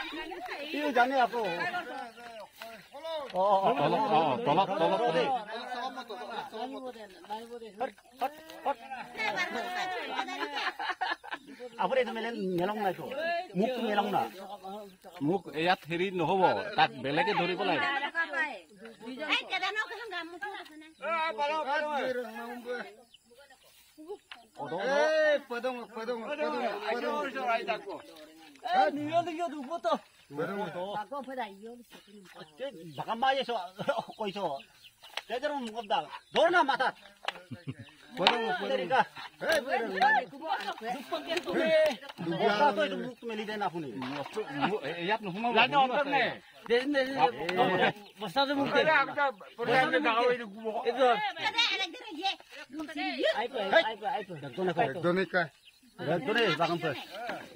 ইও জানে আকৌ আপুনি এইটো মেলং নাই মুখটো মেলং না মোক ইয়াত হেৰি নহব তাক বেলেগে ধৰিব লাগে কৈছ ধৰ না মাথাত মেলি দেন আপুনি ইয়াত নোসোমাব একদম